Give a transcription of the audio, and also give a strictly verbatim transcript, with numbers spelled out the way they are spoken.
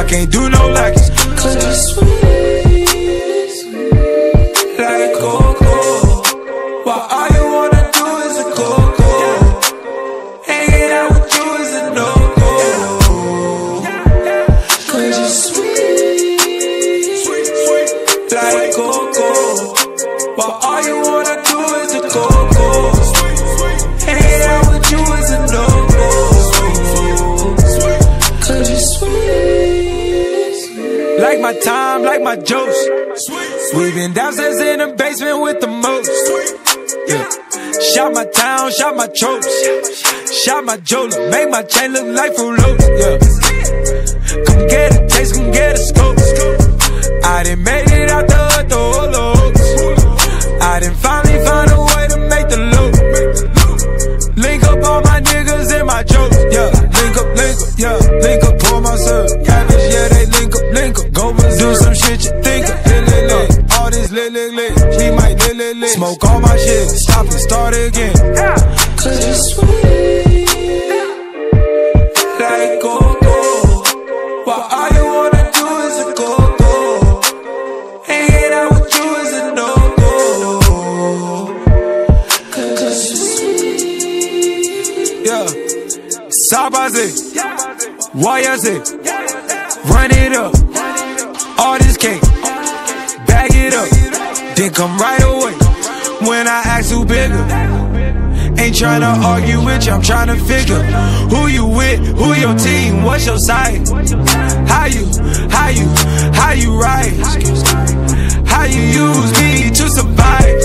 can't do no lacking. Cause you're sweet, like cocoa. Why all you wanna do is a coco. Hanging out with you is a no-go. cause you're sweet, like coco. Why all you wanna do is a coco. Hanging out with you is a no-go. cause you're sweet, Like my time, like my jokes. We been downstairs in the basement with the most. Yeah. Shot my town, shot my tropes. Shot my jeweler, make my chain look like Fruit Loops. Yeah. Come get a taste, come get a scope. I done made it out the hood, the whole looks. I done finally found a way to make the loop. Link up all my niggas and my jokes. Yeah. Link up, link up, yeah. Link up, pour myself. Cabbage, yeah, they link up, link up. Go do some shit you think of. Lit, lit, lit. All this lit, lit, lit. She might lit, lit, lit. Smoke all my shit, stop and start again. cause you're sweet, Like coco. Why all you wanna do is a coco. Hanging out with you is a no-go. cause you're sweet, Yeah. Sabaze, Wayaze, run it up. All this cake, bag it up, then come right away. When I ask who bigger, ain't tryna argue with you, I'm tryna figure who you with, who your team, what's your side. How you, how you, how you rise, how you use me to survive.